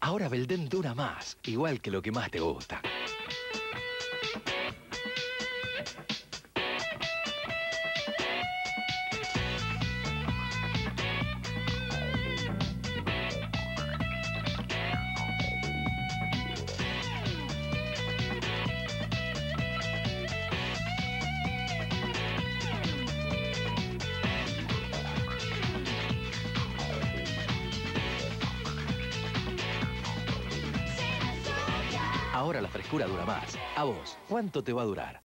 Ahora Belden dura más, igual que lo que más te gusta. Ahora la frescura dura más. ¿A vos cuánto te va a durar?